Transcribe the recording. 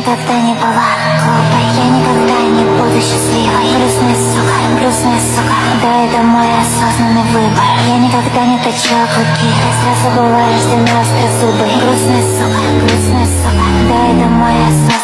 никогда не была глупой, я никогда не буду счастливой. Грустная сука, да, это мой осознанный выбор. Я никогда не точила клыки, я сразу была рождена острозубой. Грустная сука, да, это мой осознанный